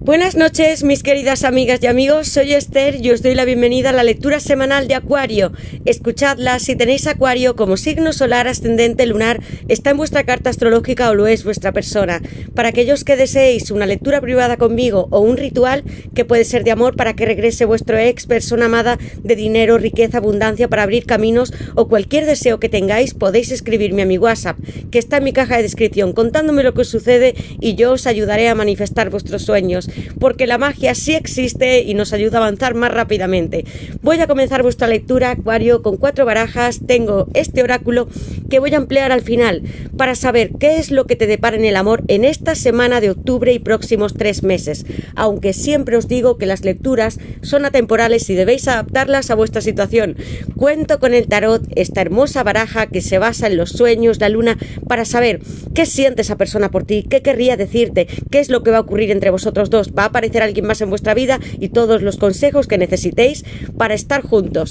Buenas noches, mis queridas amigas y amigos, soy Esther y os doy la bienvenida a la lectura semanal de Acuario. Escuchadla si tenéis Acuario como signo solar, ascendente, lunar, está en vuestra carta astrológica o lo es vuestra persona. Para aquellos que deseéis una lectura privada conmigo o un ritual que puede ser de amor para que regrese vuestro ex, persona amada, de dinero, riqueza, abundancia, para abrir caminos o cualquier deseo que tengáis, podéis escribirme a mi WhatsApp, que está en mi caja de descripción, contándome lo que os sucede y yo os ayudaré a manifestar vuestros sueños. Porque la magia sí existe y nos ayuda a avanzar más rápidamente. Voy a comenzar vuestra lectura, Acuario, con 4 barajas. Tengo este oráculo que voy a emplear al final para saber qué es lo que te depara en el amor en esta semana de octubre y próximos 3 meses. Aunque siempre os digo que las lecturas son atemporales y debéis adaptarlas a vuestra situación. Cuento con el tarot, esta hermosa baraja que se basa en los sueños, la luna, para saber qué siente esa persona por ti, qué querría decirte, qué es lo que va a ocurrir entre vosotros dos. Va a aparecer alguien más en vuestra vida y todos los consejos que necesitéis para estar juntos.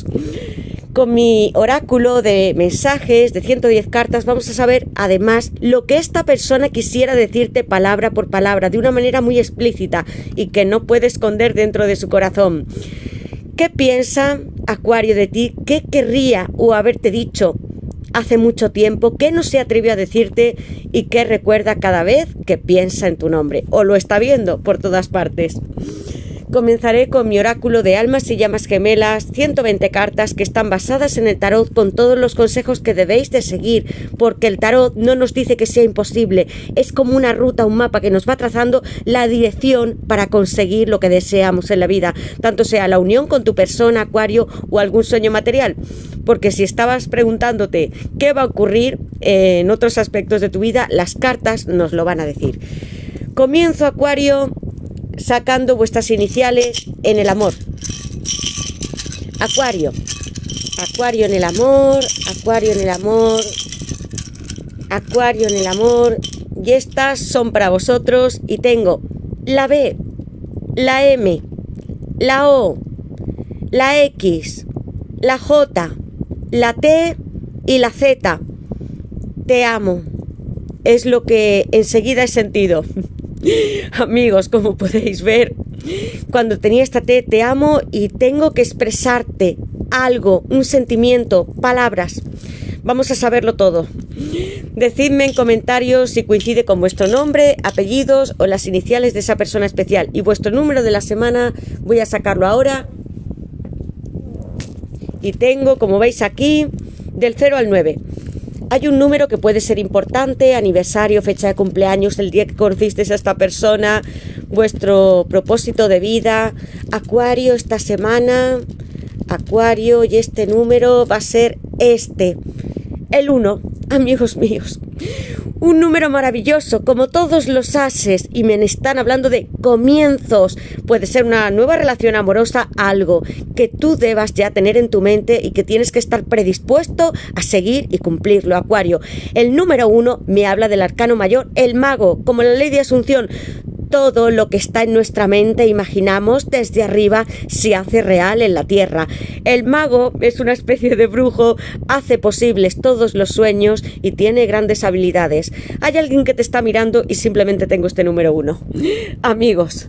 Con mi oráculo de mensajes de 110 cartas vamos a saber además lo que esta persona quisiera decirte palabra por palabra de una manera muy explícita y que no puede esconder dentro de su corazón. ¿Qué piensa Acuario de ti? ¿Qué querría o haberte dicho hace mucho tiempo? ¿Qué no se atrevió a decirte y qué recuerda cada vez que piensa en tu nombre o lo está viendo por todas partes? Comenzaré con mi oráculo de almas y llamas gemelas, 120 cartas que están basadas en el tarot con todos los consejos que debéis de seguir, porque el tarot no nos dice que sea imposible, es como una ruta, un mapa que nos va trazando la dirección para conseguir lo que deseamos en la vida, tanto sea la unión con tu persona, Acuario, o algún sueño material, porque si estabas preguntándote qué va a ocurrir en otros aspectos de tu vida, las cartas nos lo van a decir. Comienzo, Acuario, sacando vuestras iniciales en el amor. Acuario. Acuario en el amor, Acuario en el amor, Acuario en el amor. Y estas son para vosotros y tengo la B, la M, la O, la X, la J, la T y la Z. Te amo. Es lo que enseguida he sentido. Amigos, como podéis ver, cuando tenía esta T, te amo y tengo que expresarte algo, un sentimiento, palabras. Vamos a saberlo todo. Decidme en comentarios si coincide con vuestro nombre, apellidos o las iniciales de esa persona especial. Y vuestro número de la semana, voy a sacarlo ahora. Y tengo, como veis aquí, del 0 al 9. Hay un número que puede ser importante, aniversario, fecha de cumpleaños, el día que conocisteis a esta persona, vuestro propósito de vida. Acuario, esta semana, Acuario, y este número va a ser este, el 1, amigos míos. Un número maravilloso, como todos los ases, y me están hablando de comienzos. Puede ser una nueva relación amorosa, algo que tú debas ya tener en tu mente y que tienes que estar predispuesto a seguir y cumplirlo, Acuario. El número 1 me habla del arcano mayor, el mago, como la ley de Asunción. Todo lo que está en nuestra mente, imaginamos desde arriba, se hace real en la tierra. El mago es una especie de brujo, hace posibles todos los sueños y tiene grandes habilidades. Hay alguien que te está mirando y simplemente tengo este número 1. Amigos,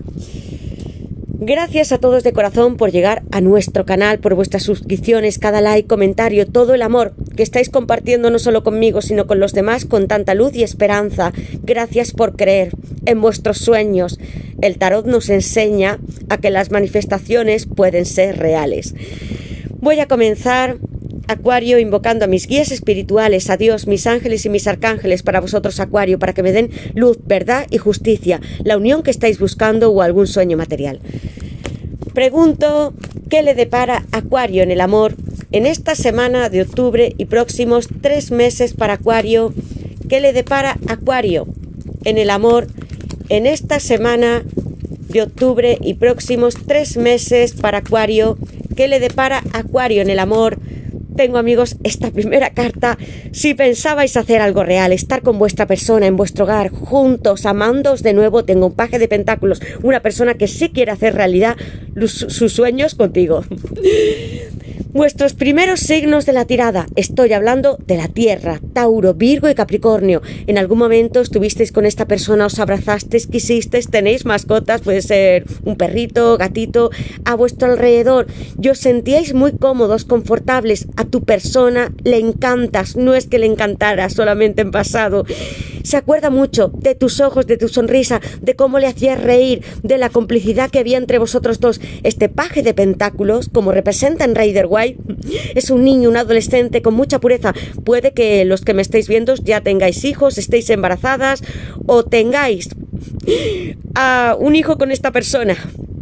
gracias a todos de corazón por llegar a nuestro canal, por vuestras suscripciones, cada like, comentario, todo el amor que estáis compartiendo no solo conmigo, sino con los demás con tanta luz y esperanza. Gracias por creer en vuestros sueños. El tarot nos enseña a que las manifestaciones pueden ser reales. Voy a comenzar, Acuario, invocando a mis guías espirituales, a Dios, mis ángeles y mis arcángeles para vosotros, Acuario, para que me den luz, verdad y justicia, la unión que estáis buscando o algún sueño material. Pregunto, ¿qué le depara Acuario en el amor en esta semana de octubre y próximos 3 meses para Acuario? ¿Qué le depara Acuario en el amor en esta semana de octubre y próximos 3 meses para Acuario? ¿Qué le depara Acuario en el amor? Tengo, amigos, esta primera carta. Si pensabais hacer algo real, estar con vuestra persona en vuestro hogar, juntos, amándoos de nuevo, tengo un paje de pentáculos, una persona que sí quiere hacer realidad sus sueños contigo. Vuestros primeros signos de la tirada. Estoy hablando de la Tierra, Tauro, Virgo y Capricornio. En algún momento estuvisteis con esta persona, os abrazasteis, quisisteis, tenéis mascotas, puede ser un perrito, gatito, a vuestro alrededor. Y os sentíais muy cómodos, confortables. A tu persona le encantas, no es que le encantara solamente en pasado. Se acuerda mucho de tus ojos, de tu sonrisa, de cómo le hacías reír, de la complicidad que había entre vosotros dos. Este paje de pentáculos, como representa en Rider White, es un niño, un adolescente con mucha pureza. Puede que los que me estáis viendo ya tengáis hijos, estéis embarazadas o tengáis un hijo con esta persona.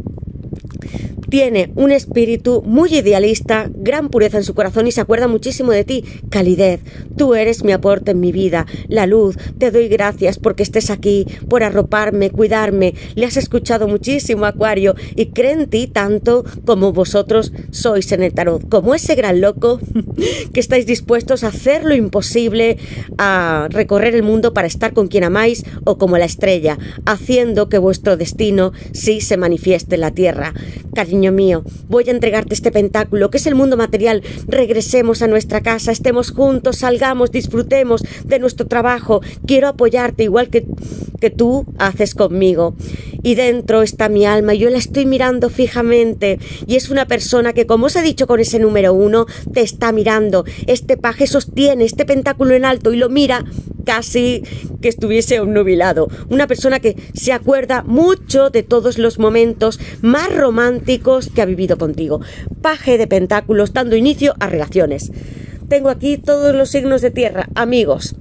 Tiene un espíritu muy idealista, gran pureza en su corazón y se acuerda muchísimo de ti. Calidez, tú eres mi aporte en mi vida, la luz. Te doy gracias porque estés aquí, por arroparme, cuidarme. Le has escuchado muchísimo, Acuario, y cree en ti tanto como vosotros sois en el tarot. Como ese gran loco que estáis dispuestos a hacer lo imposible, a recorrer el mundo para estar con quien amáis, o como la estrella, haciendo que vuestro destino sí se manifieste en la tierra. Cariño mío, voy a entregarte este pentáculo, que es el mundo material. Regresemos a nuestra casa, estemos juntos, salgamos, disfrutemos de nuestro trabajo. Quiero apoyarte igual que tú haces conmigo. Y dentro está mi alma, yo la estoy mirando fijamente. Y es una persona que, como os he dicho con ese número 1, te está mirando. Este paje sostiene este pentáculo en alto y lo mira casi que estuviese obnubilado. Una persona que se acuerda mucho de todos los momentos más románticos que ha vivido contigo. Paje de pentáculos dando inicio a relaciones. Tengo aquí todos los signos de tierra, amigos.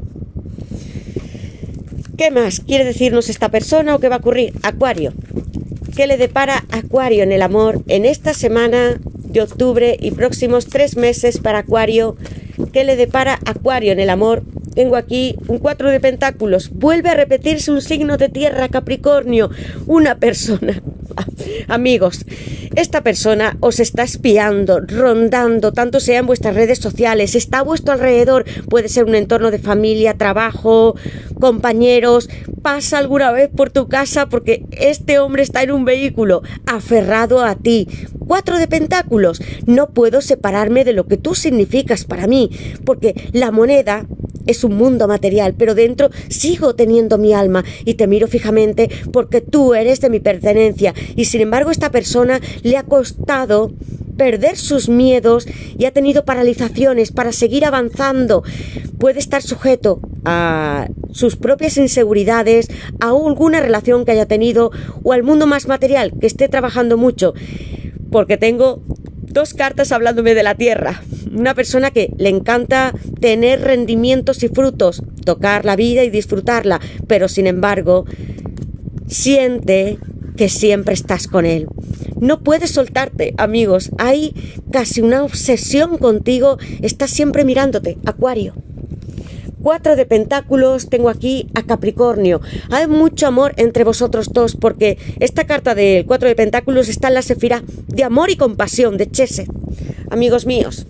¿Qué más quiere decirnos esta persona o qué va a ocurrir? Acuario. ¿Qué le depara Acuario en el amor en esta semana de octubre y próximos 3 meses para Acuario? ¿Qué le depara Acuario en el amor? Tengo aquí un 4 de pentáculos. Vuelve a repetirse un signo de tierra, Capricornio. Una persona. Amigos, esta persona os está espiando, rondando, tanto sea en vuestras redes sociales, está a vuestro alrededor. Puede ser un entorno de familia, trabajo, compañeros. Pasa alguna vez por tu casa porque este hombre está en un vehículo, aferrado a ti. 4 de pentáculos. No puedo separarme de lo que tú significas para mí, porque la moneda es un mundo material, pero dentro sigo teniendo mi alma y te miro fijamente porque tú eres de mi pertenencia. Y sin embargo, esta persona le ha costado perder sus miedos y ha tenido paralizaciones para seguir avanzando. Puede estar sujeto a sus propias inseguridades, a alguna relación que haya tenido o al mundo más material, que esté trabajando mucho, porque tengo 2 cartas hablándome de la tierra. Una persona que le encanta tener rendimientos y frutos, tocar la vida y disfrutarla, pero sin embargo siente que siempre estás con él. No puedes soltarte, amigos. Hay casi una obsesión contigo. Estás siempre mirándote, Acuario. 4 de pentáculos, tengo aquí a Capricornio. Hay mucho amor entre vosotros dos porque esta carta del 4 de pentáculos está en la sefirá de amor y compasión de Chesed. Amigos míos,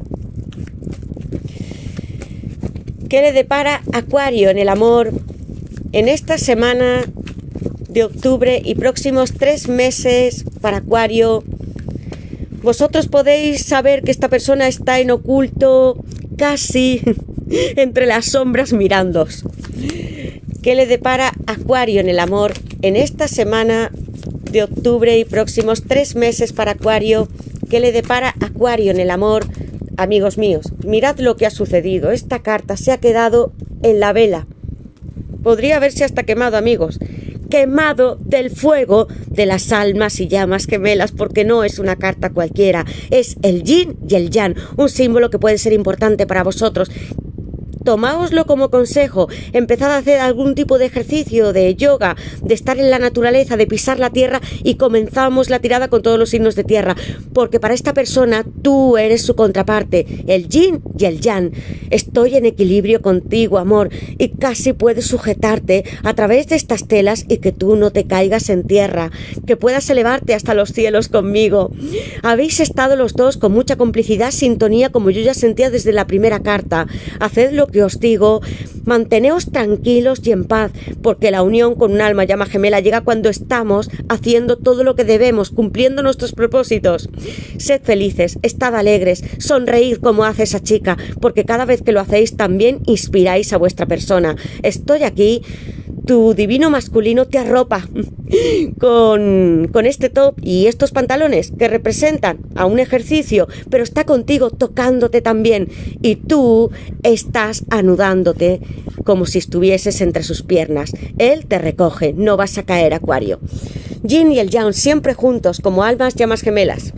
¿qué le depara Acuario en el amor en esta semana de octubre y próximos 3 meses para Acuario? Vosotros podéis saber que esta persona está en oculto, casi entre las sombras mirándoos. ¿Qué le depara Acuario en el amor en esta semana de octubre y próximos 3 meses para Acuario? ¿Qué le depara Acuario en el amor? Amigos míos, mirad lo que ha sucedido. Esta carta se ha quedado en la vela. Podría haberse hasta quemado, amigos. Quemado del fuego de las almas y llamas gemelas, porque no es una carta cualquiera. Es el yin y el yang, un símbolo que puede ser importante para vosotros. Tomáoslo como consejo, empezad a hacer algún tipo de ejercicio, de yoga, de estar en la naturaleza, de pisar la tierra y comenzamos la tirada con todos los signos de tierra, porque para esta persona tú eres su contraparte, el yin y el yang. Estoy en equilibrio contigo, amor, y casi puedes sujetarte a través de estas telas y que tú no te caigas en tierra, que puedas elevarte hasta los cielos conmigo. Habéis estado los dos con mucha complicidad, sintonía, como yo ya sentía desde la primera carta. Haced lo que os digo, Manteneos tranquilos y en paz, porque la unión con un alma llama gemela llega cuando estamos haciendo todo lo que debemos, cumpliendo nuestros propósitos. Sed felices, estad alegres, sonreíd como hace esa chica, porque cada vez que lo hacéis también inspiráis a vuestra persona. Estoy aquí. Tu divino masculino te arropa con este top y estos pantalones que representan a un ejercicio, pero está contigo tocándote también y tú estás anudándote como si estuvieses entre sus piernas. Él te recoge, no vas a caer, Acuario. Yin y el Yang siempre juntos como almas llamas gemelas.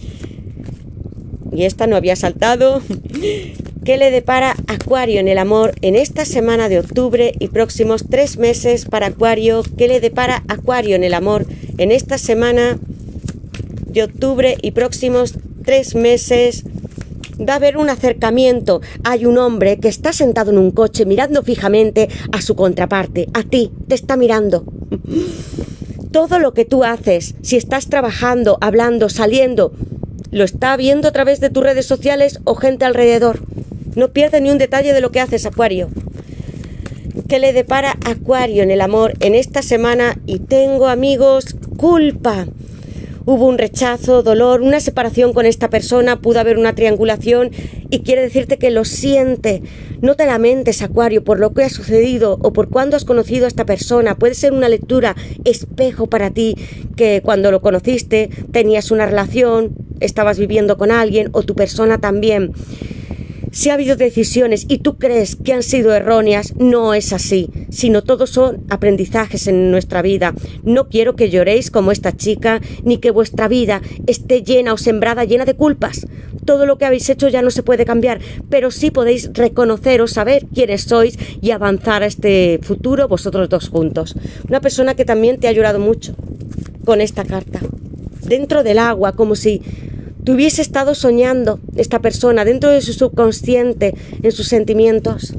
Y esta no había saltado. ¿Qué le depara Acuario en el amor en esta semana de octubre y próximos 3 meses para Acuario? ¿Qué le depara Acuario en el amor en esta semana de octubre y próximos 3 meses? Va a haber un acercamiento. Hay un hombre que está sentado en un coche mirando fijamente a su contraparte. A ti, te está mirando. Todo lo que tú haces, si estás trabajando, hablando, saliendo, lo está viendo a través de tus redes sociales o gente alrededor. No pierdas ni un detalle de lo que haces, Acuario. ¿Qué le depara Acuario en el amor en esta semana? Y tengo, amigos, culpa. Hubo un rechazo, dolor, una separación con esta persona, pudo haber una triangulación y quiere decirte que lo siente. No te lamentes, Acuario, por lo que ha sucedido o por cuándo has conocido a esta persona. Puede ser una lectura espejo para ti, que cuando lo conociste tenías una relación, estabas viviendo con alguien o tu persona también. Si ha habido decisiones y tú crees que han sido erróneas, no es así, sino todos son aprendizajes en nuestra vida. No quiero que lloréis como esta chica, ni que vuestra vida esté llena o sembrada llena de culpas. Todo lo que habéis hecho ya no se puede cambiar, pero sí podéis reconoceros, saber quiénes sois y avanzar a este futuro vosotros dos juntos. Una persona que también te ha llorado mucho con esta carta. Dentro del agua, como si te hubiese estado soñando esta persona dentro de su subconsciente, en sus sentimientos.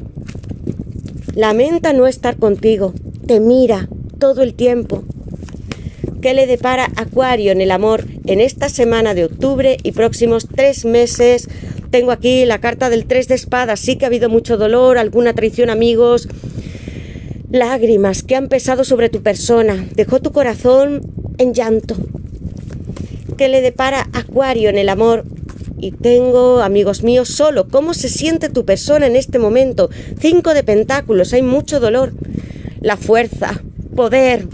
Lamenta no estar contigo, te mira todo el tiempo. ¿Qué le depara Acuario en el amor en esta semana de octubre y próximos 3 meses? Tengo aquí la carta del 3 de espadas. Sí que ha habido mucho dolor, alguna traición, amigos, lágrimas que han pesado sobre tu persona. Dejó tu corazón en llanto. ¿Qué le depara Acuario en el amor? Y tengo, amigos míos, solo. ¿Cómo se siente tu persona en este momento? 5 de pentáculos, hay mucho dolor. La fuerza, poder.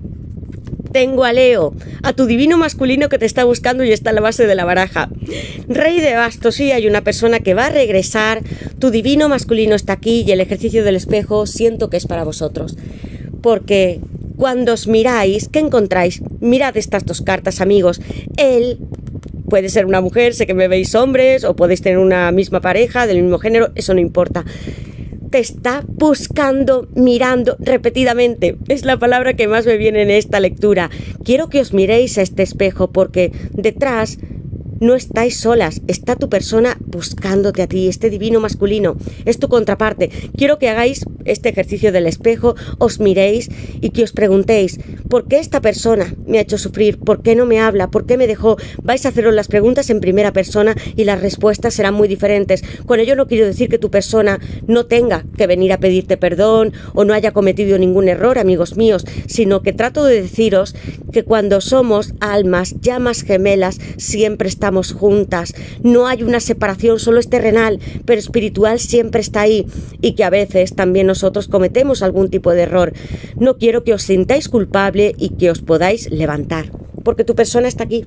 Tengo a Leo, a tu divino masculino que te está buscando y está en la base de la baraja. Rey de bastos, sí, hay una persona que va a regresar. Tu divino masculino está aquí y el ejercicio del espejo siento que es para vosotros. Porque cuando os miráis, ¿qué encontráis? Mirad estas 2 cartas, amigos. Él puede ser una mujer, sé que me veis hombres, o podéis tener una misma pareja del mismo género, eso no importa. Te está buscando, mirando repetidamente. Es la palabra que más me viene en esta lectura. Quiero que os miréis a este espejo porque detrás no estáis solas, está tu persona buscándote a ti, este divino masculino, es tu contraparte. Quiero que hagáis este ejercicio del espejo, os miréis y que os preguntéis, ¿por qué esta persona me ha hecho sufrir? ¿Por qué no me habla? ¿Por qué me dejó? Vais a haceros las preguntas en primera persona y las respuestas serán muy diferentes. Con ello no quiero decir que tu persona no tenga que venir a pedirte perdón o no haya cometido ningún error, amigos míos, sino que trato de deciros que cuando somos almas, llamas gemelas, siempre estamos juntas. No hay una separación, solo es terrenal, pero espiritual siempre está ahí y que a veces también nosotros cometemos algún tipo de error. No quiero que os sintáis culpable y que os podáis levantar, porque tu persona está aquí.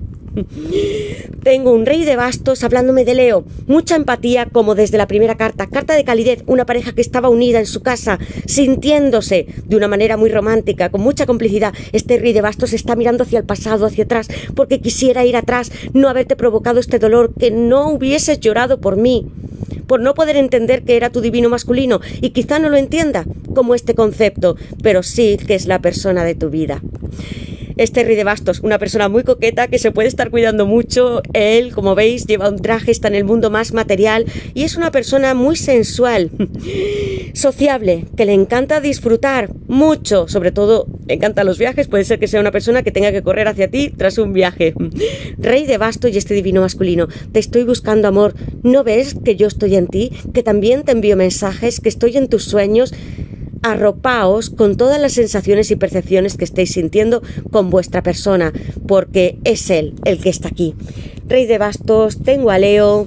Tengo un rey de bastos hablándome de Leo, mucha empatía como desde la primera carta, carta de calidez, una pareja que estaba unida en su casa, sintiéndose de una manera muy romántica, con mucha complicidad. Este rey de bastos está mirando hacia el pasado, hacia atrás, porque quisiera ir atrás, no haberte provocado este dolor, que no hubieses llorado por mí, por no poder entender que era tu divino masculino, y quizá no lo entienda como este concepto, pero sí que es la persona de tu vida. Este Rey de Bastos, una persona muy coqueta que se puede estar cuidando mucho. Él, como veis, lleva un traje, está en el mundo más material y es una persona muy sensual, sociable, que le encanta disfrutar mucho, sobre todo le encantan los viajes. Puede ser que sea una persona que tenga que correr hacia ti tras un viaje. Rey de Bastos y este divino masculino, te estoy buscando, amor. ¿No ves que yo estoy en ti? Que también te envío mensajes, que estoy en tus sueños. Arropaos con todas las sensaciones y percepciones que estéis sintiendo con vuestra persona, porque es él el que está aquí. Rey de Bastos, tengo a Leo,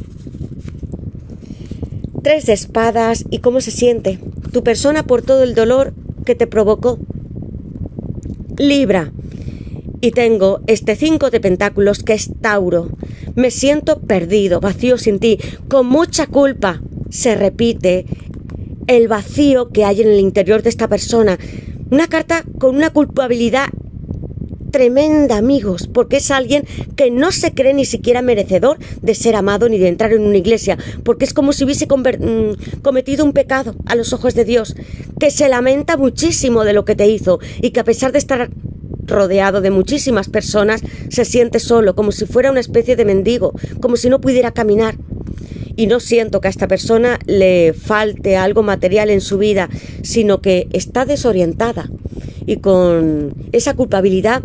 3 de espadas. ¿Y cómo se siente tu persona por todo el dolor que te provocó? Libra. Y tengo este 5 de pentáculos, que es Tauro. Me siento perdido, vacío sin ti, con mucha culpa. Se repite el vacío que hay en el interior de esta persona. Una carta con una culpabilidad tremenda, amigos, porque es alguien que no se cree ni siquiera merecedor de ser amado ni de entrar en una iglesia, porque es como si hubiese cometido un pecado a los ojos de Dios, que se lamenta muchísimo de lo que te hizo y que a pesar de estar rodeado de muchísimas personas, se siente solo, como si fuera una especie de mendigo, como si no pudiera caminar. Y no siento que a esta persona le falte algo material en su vida, sino que está desorientada y con esa culpabilidad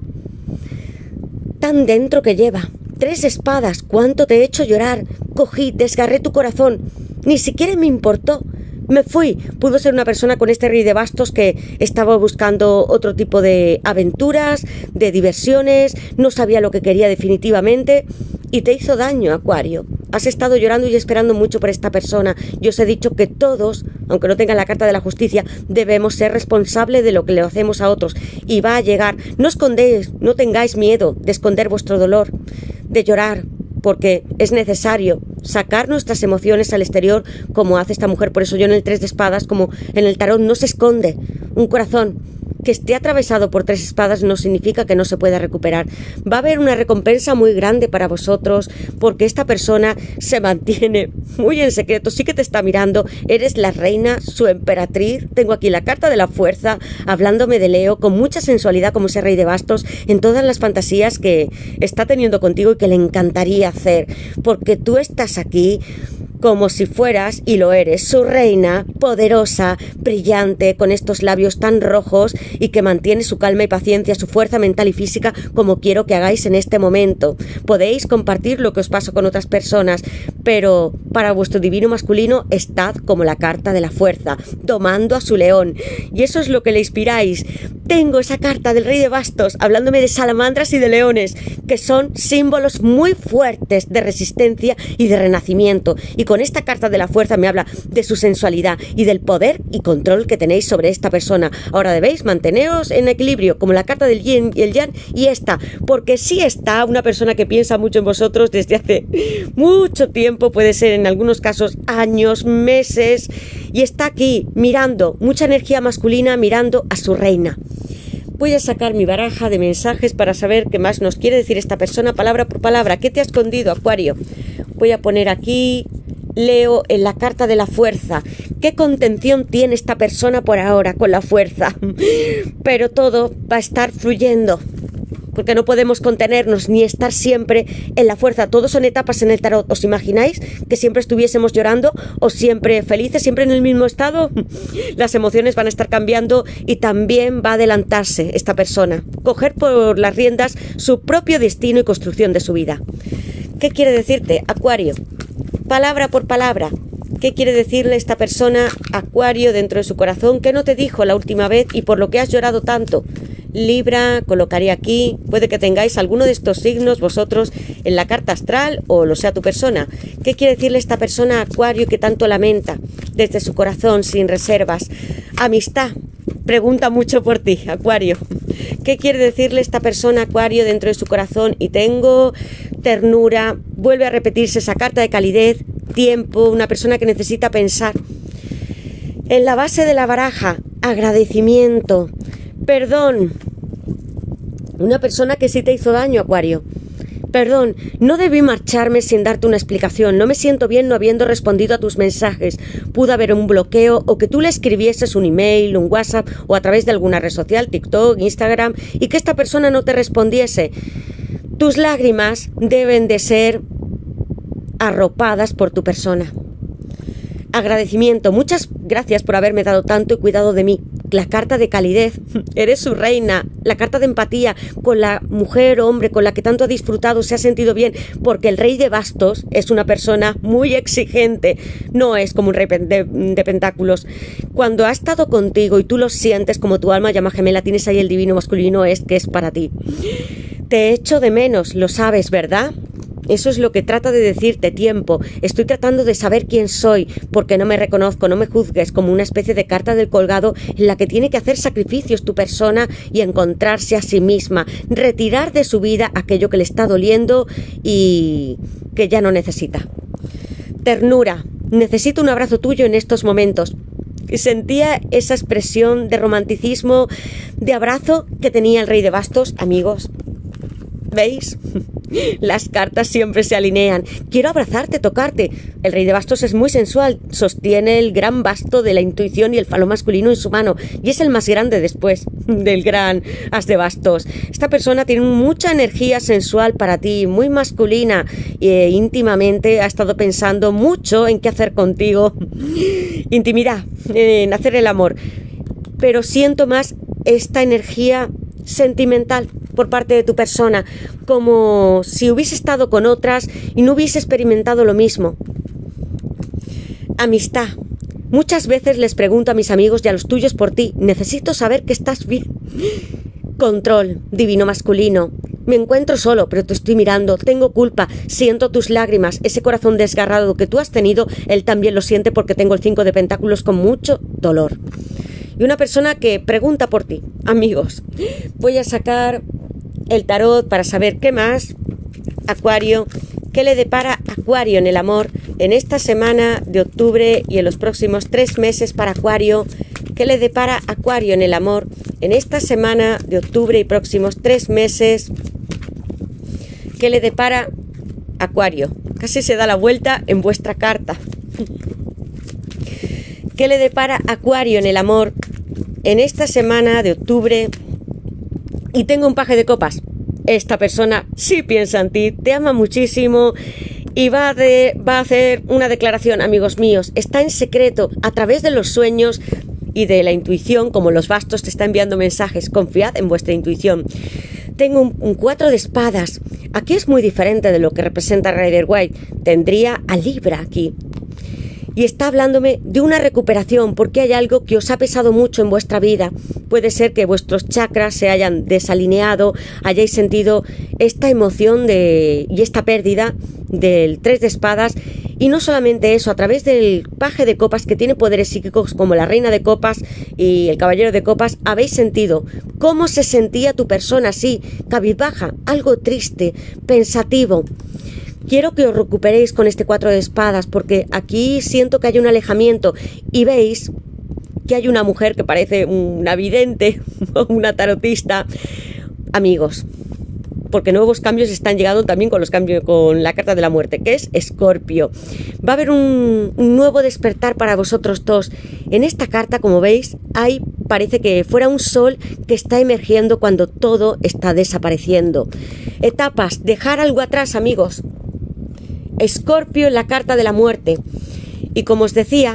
tan dentro que lleva. 3 espadas, cuánto te he hecho llorar. Cogí, desgarré tu corazón. Ni siquiera me importó. Me fui. Pudo ser una persona con este Rey de Bastos que estaba buscando otro tipo de aventuras, de diversiones, no sabía lo que quería definitivamente y te hizo daño, Acuario. Has estado llorando y esperando mucho por esta persona. Yo os he dicho que todos, aunque no tengan la carta de la justicia, debemos ser responsables de lo que le hacemos a otros. Y va a llegar. No escondéis, no tengáis miedo de esconder vuestro dolor, de llorar, porque es necesario sacar nuestras emociones al exterior como hace esta mujer. Por eso yo en el 3 de espadas, como en el tarot, no se esconde un corazón. Que esté atravesado por 3 espadas no significa que no se pueda recuperar. Va a haber una recompensa muy grande para vosotros porque esta persona se mantiene muy en secreto. Sí que te está mirando. Eres la reina, su emperatriz. Tengo aquí la carta de la fuerza hablándome de Leo con mucha sensualidad como ese Rey de Bastos en todas las fantasías que está teniendo contigo y que le encantaría hacer. Porque tú estás aquí como si fueras, y lo eres, su reina, poderosa, brillante, con estos labios tan rojos y que mantiene su calma y paciencia, su fuerza mental y física, como quiero que hagáis en este momento. Podéis compartir lo que os pasa con otras personas, pero para vuestro divino masculino estad como la carta de la fuerza, domando a su león. Y eso es lo que le inspiráis. Tengo esa carta del Rey de Bastos hablándome de salamandras y de leones, que son símbolos muy fuertes de resistencia y de renacimiento. Y con esta carta de la fuerza me habla de su sensualidad y del poder y control que tenéis sobre esta persona. Ahora debéis manteneros en equilibrio, como la carta del yin y el yang y esta, porque sí está una persona que piensa mucho en vosotros desde hace mucho tiempo, puede ser en algunos casos años, meses, y está aquí mirando, mucha energía masculina mirando a su reina. Voy a sacar mi baraja de mensajes para saber qué más nos quiere decir esta persona palabra por palabra. ¿Qué te ha escondido, Acuario? Voy a poner aquí Leo en la carta de la fuerza. ¿Qué contención tiene esta persona por ahora con la fuerza? Pero todo va a estar fluyendo, porque no podemos contenernos ni estar siempre en la fuerza. Todos son etapas en el tarot. ¿Os imagináis que siempre estuviésemos llorando o siempre felices, siempre en el mismo estado? Las emociones van a estar cambiando y también va a adelantarse esta persona, coger por las riendas su propio destino y construcción de su vida. ¿Qué quiere decirte, Acuario? Palabra por palabra. ¿Qué quiere decirle esta persona, Acuario, dentro de su corazón? ¿Qué no te dijo la última vez y por lo que has llorado tanto? Libra, colocaré aquí. Puede que tengáis alguno de estos signos vosotros en la carta astral o lo sea tu persona. ¿Qué quiere decirle esta persona, Acuario, que tanto lamenta desde su corazón, sin reservas? Amistad. Pregunta mucho por ti, Acuario. ¿Qué quiere decirle esta persona, Acuario, dentro de su corazón? Y tengo ternura. Vuelve a repetirse esa carta de calidez, tiempo, una persona que necesita pensar. En la base de la baraja, agradecimiento, perdón. Una persona que sí te hizo daño, Acuario, Perdón, no debí marcharme sin darte una explicación. No me siento bien no habiendo respondido a tus mensajes. Pudo haber un bloqueo o que tú le escribieses un email, un WhatsApp o a través de alguna red social, TikTok, Instagram, y que esta persona no te respondiese. Tus lágrimas deben de ser arropadas por tu persona. Agradecimiento, muchas gracias por haberme dado tanto y cuidado de mí. La carta de calidez, eres su reina. La carta de empatía con la mujer o hombre con la que tanto ha disfrutado, se ha sentido bien, porque el rey de bastos es una persona muy exigente, no es como un rey de pentáculos. Cuando ha estado contigo y tú lo sientes como tu alma llama gemela, tienes ahí el divino masculino, es que es para ti. Te echo de menos, lo sabes, ¿verdad? Eso es lo que trata de decirte, tiempo. Estoy tratando de saber quién soy, porque no me reconozco, no me juzgues, como una especie de carta del colgado en la que tiene que hacer sacrificios tu persona y encontrarse a sí misma, retirar de su vida aquello que le está doliendo y que ya no necesita. Ternura, necesito un abrazo tuyo en estos momentos. Sentía esa expresión de romanticismo, de abrazo que tenía el rey de bastos, amigos. ¿Veis? Las cartas siempre se alinean. Quiero abrazarte, tocarte. El rey de bastos es muy sensual. Sostiene el gran basto de la intuición y el falo masculino en su mano. Y es el más grande después del gran as de bastos. Esta persona tiene mucha energía sensual para ti, muy masculina. Íntimamente ha estado pensando mucho en qué hacer contigo. Intimidad, en hacer el amor. Pero siento más esta energía sentimental por parte de tu persona, como si hubiese estado con otras y no hubiese experimentado lo mismo. Amistad. Muchas veces les pregunto a mis amigos y a los tuyos por ti. Necesito saber que estás bien. Control, divino masculino. Me encuentro solo, pero te estoy mirando. Tengo culpa. Siento tus lágrimas. Ese corazón desgarrado que tú has tenido, él también lo siente porque tengo el 5 de pentáculos con mucho dolor. Y una persona que pregunta por ti. Amigos, voy a sacar el tarot para saber qué más. Acuario, ¿qué le depara Acuario en el amor en esta semana de octubre y en los próximos 3 meses para Acuario? ¿Qué le depara Acuario en el amor en esta semana de octubre y próximos 3 meses? ¿Qué le depara Acuario? Casi se da la vuelta en vuestra carta. ¿Qué le depara Acuario en el amor en esta semana de octubre? Y tengo un paje de copas. Esta persona sí piensa en ti, te ama muchísimo y va a hacer una declaración, amigos míos. Está en secreto, a través de los sueños y de la intuición, como los bastos te está enviando mensajes. Confiad en vuestra intuición. Tengo un 4 de espadas. Aquí es muy diferente de lo que representa Rider Waite. Tendría a Libra aquí. Y está hablándome de una recuperación porque hay algo que os ha pesado mucho en vuestra vida. Puede ser que vuestros chakras se hayan desalineado, hayáis sentido esta emoción y esta pérdida del 3 de espadas. Y no solamente eso, a través del paje de copas que tiene poderes psíquicos como la reina de copas y el caballero de copas, habéis sentido cómo se sentía tu persona así, cabizbaja, algo triste, pensativo. Quiero que os recuperéis con este 4 de espadas porque aquí siento que hay un alejamiento y veis que hay una mujer que parece una vidente o una tarotista. Amigos, porque nuevos cambios están llegando también con con la carta de la muerte, que es Escorpio. Va a haber un nuevo despertar para vosotros dos. En esta carta, como veis, parece que fuera un sol que está emergiendo cuando todo está desapareciendo. Etapas, dejar algo atrás, amigos. Escorpio en la carta de la muerte. Y como os decía,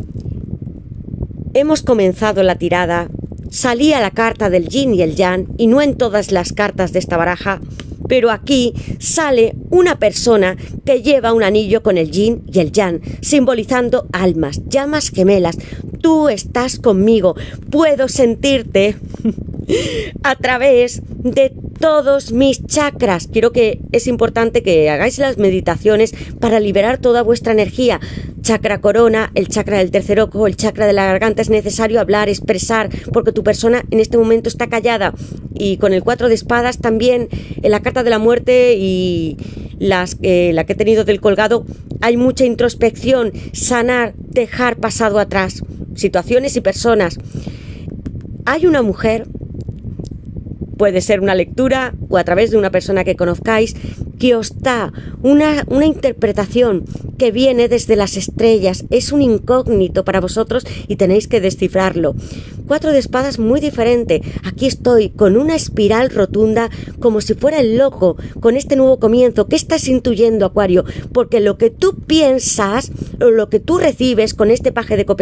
hemos comenzado la tirada. Salía la carta del yin y el yang, y no en todas las cartas de esta baraja, pero aquí sale una persona que lleva un anillo con el yin y el yang, simbolizando almas, llamas gemelas. Tú estás conmigo, puedo sentirte a través de todos mis chakras. Es importante que hagáis las meditaciones para liberar toda vuestra energía. Chakra corona, el chakra del tercer ojo, el chakra de la garganta. Es necesario hablar, expresar, porque tu persona en este momento está callada. Y con el 4 de espadas también, en la carta de la muerte y la que he tenido del colgado, hay mucha introspección, sanar, dejar pasado atrás, situaciones y personas. Hay una mujer, puede ser una lectura o a través de una persona que conozcáis, que os da una interpretación que viene desde las estrellas. Es un incógnito para vosotros y tenéis que descifrarlo. 4 de espadas muy diferente. Aquí estoy con una espiral rotunda como si fuera el loco con este nuevo comienzo. ¿Qué estás intuyendo, Acuario? Porque lo que tú piensas o lo que tú recibes con este paje de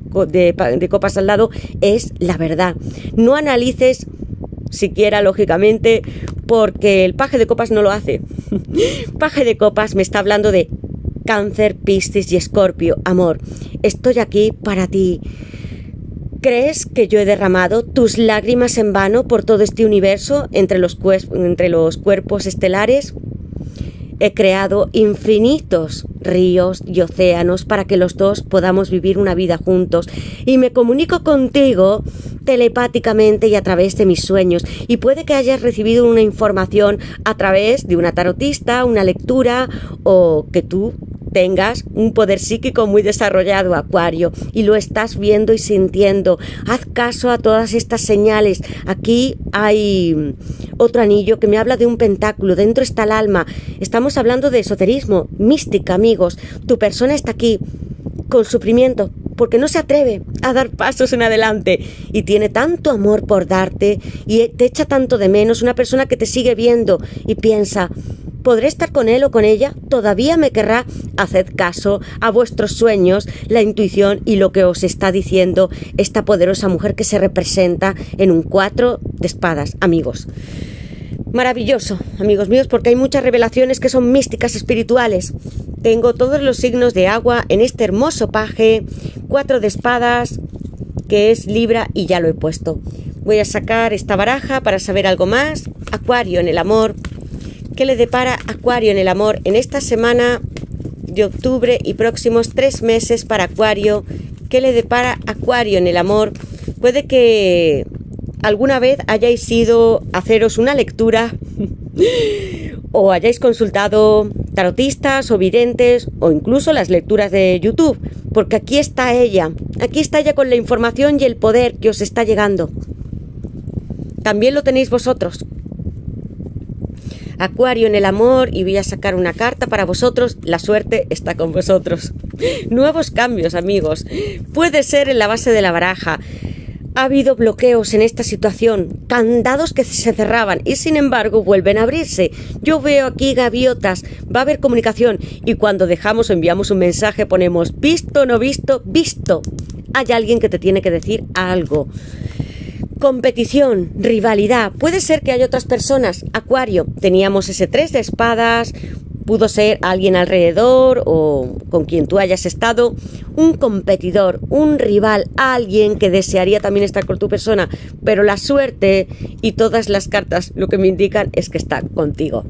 copas al lado es la verdad. No analices siquiera lógicamente, porque el paje de copas no lo hace. Paje de copas me está hablando de Cáncer, Piscis y Escorpio. Amor, estoy aquí para ti. ¿Crees que yo he derramado tus lágrimas en vano por todo este universo entre los cuerpos estelares? He creado infinitos ríos y océanos para que los dos podamos vivir una vida juntos, y me comunico contigo telepáticamente y a través de mis sueños, y puede que hayas recibido una información a través de una tarotista, una lectura, o que tú tengas un poder psíquico muy desarrollado, Acuario, y lo estás viendo y sintiendo. Haz caso a todas estas señales. Aquí hay otro anillo que me habla de un pentáculo, dentro está el alma. Estamos hablando de esoterismo, mística, amigos. Tu persona está aquí con sufrimiento porque no se atreve a dar pasos en adelante y tiene tanto amor por darte y te echa tanto de menos. Una persona que te sigue viendo y piensa: ¿podré estar con él o con ella? ¿Todavía me querrá? Haced caso a vuestros sueños, la intuición y lo que os está diciendo esta poderosa mujer que se representa en un 4 de espadas, amigos. Maravilloso, amigos míos, porque hay muchas revelaciones que son místicas, espirituales. Tengo todos los signos de agua en este hermoso paje, 4 de espadas, que es Libra, y ya lo he puesto. Voy a sacar esta baraja para saber algo más. Acuario en el amor. ¿Qué le depara Acuario en el amor en esta semana de octubre y próximos 3 meses para Acuario? ¿Qué le depara Acuario en el amor? Puede que alguna vez hayáis ido a haceros una lectura o hayáis consultado tarotistas o videntes o incluso las lecturas de YouTube, porque aquí está ella con la información y el poder que os está llegando. También lo tenéis vosotros. Acuario en el amor, y voy a sacar una carta para vosotros. La suerte está con vosotros. Nuevos cambios, amigos. Puede ser en la base de la baraja. Ha habido bloqueos en esta situación, candados que se cerraban y sin embargo vuelven a abrirse. Yo veo aquí gaviotas, va a haber comunicación, y cuando dejamos o enviamos un mensaje ponemos visto, no visto, visto. Hay alguien que te tiene que decir algo. Competición, rivalidad. Puede ser que haya otras personas. Acuario, teníamos ese 3 de espadas. Pudo ser alguien alrededor o con quien tú hayas estado, un competidor, un rival, alguien que desearía también estar con tu persona, pero la suerte y todas las cartas lo que me indican es que está contigo.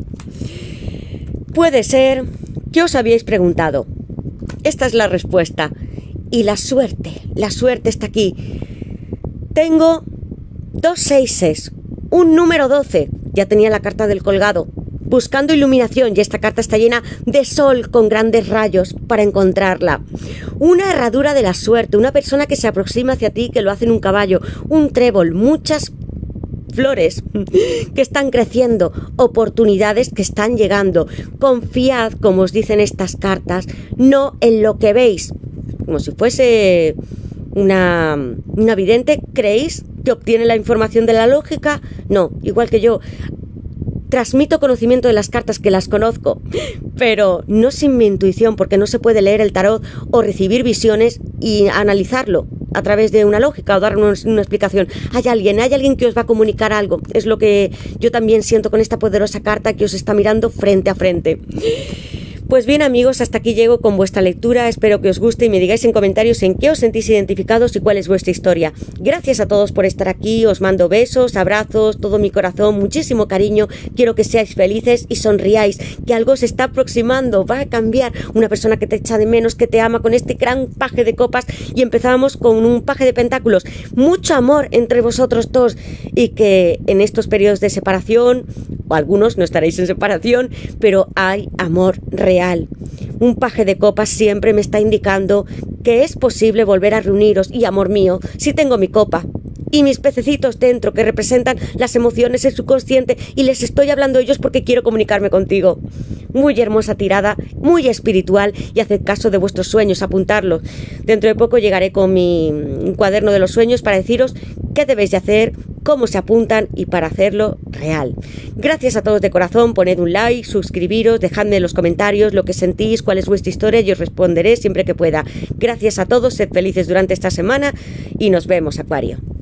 Puede ser que os habíais preguntado. Esta es la respuesta. Y la suerte está aquí. Tengo 2 seises, un número 12. Ya tenía la carta del colgado. Buscando iluminación, y esta carta está llena de sol con grandes rayos para encontrarla. Una herradura de la suerte, una persona que se aproxima hacia ti, que lo hace en un caballo, un trébol, muchas flores que están creciendo, oportunidades que están llegando. Confiad, como os dicen estas cartas, no en lo que veis. Como si fuese una vidente, ¿creéis que obtiene la información de la lógica? No, igual que yo. Transmito conocimiento de las cartas, que las conozco, pero no sin mi intuición, porque no se puede leer el tarot o recibir visiones y analizarlo a través de una lógica o dar una explicación. Hay alguien que os va a comunicar algo. Es lo que yo también siento con esta poderosa carta que os está mirando frente a frente. Pues bien, amigos, hasta aquí llego con vuestra lectura. Espero que os guste y me digáis en comentarios en qué os sentís identificados y cuál es vuestra historia. Gracias a todos por estar aquí. Os mando besos, abrazos, todo mi corazón, muchísimo cariño. Quiero que seáis felices y sonriáis, que algo se está aproximando, va a cambiar. Una persona que te echa de menos, que te ama, con este gran paje de copas, y empezamos con un paje de pentáculos. Mucho amor entre vosotros dos, y que en estos periodos de separación, o algunos no estaréis en separación, pero hay amor real. Un paje de copas siempre me está indicando que es posible volver a reuniros, y amor mío, si tengo mi copa y mis pececitos dentro que representan las emociones, el subconsciente, y les estoy hablando a ellos porque quiero comunicarme contigo. Muy hermosa tirada, muy espiritual, y haced caso de vuestros sueños, apuntarlos. Dentro de poco llegaré con mi cuaderno de los sueños para deciros qué debéis de hacer, cómo se apuntan y para hacerlo real. Gracias a todos de corazón, poned un like, suscribiros, dejadme en los comentarios lo que sentís, cuál es vuestra historia y os responderé siempre que pueda. Gracias a todos, sed felices durante esta semana y nos vemos, Acuario.